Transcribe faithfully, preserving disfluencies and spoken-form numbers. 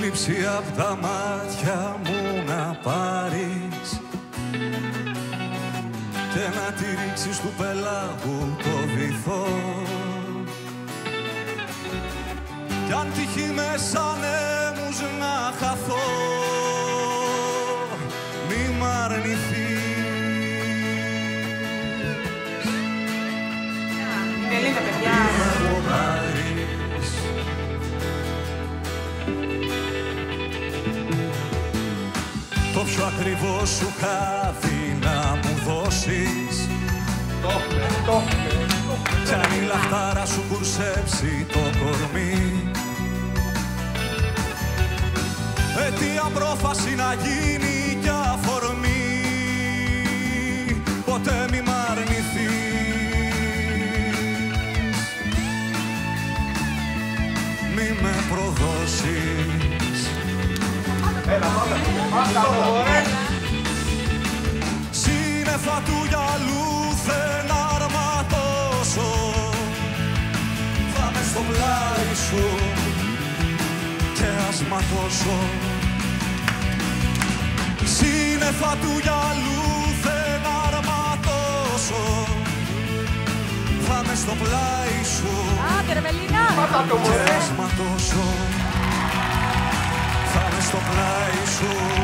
θλίψη απ' τα μάτια μου να πάρεις και να τη ρίξεις του πελάγου το βυθό. Κι αν τυχεί μέσα ανέμους να χαθώ, μη μ' αρνηθείς. Είναι λίγο, παιδιά. Το πιο ακριβό σου χάδι να μου δώσεις, Το έχουμε, το έχουμε. κι αν η λαχτάρα σου κουρσέψει το κορμί, αιτία πρόφαση να γίνει κι αφορμή, ποτέ μη μ' αρνηθείς, μη με προδώσεις. Έλα, πάμε. Μάστα το ωραία. Σύννεφα του γυαλού δεν αρματώσω, θα μες στο πλάι σου και ας ματώσω. Σύννεφα του γυαλού δεν αρματώσω, θα μες στο πλάι σου Άντε ρε Μελίνα! και ας ματώσω. Θα μες στο πλάι σου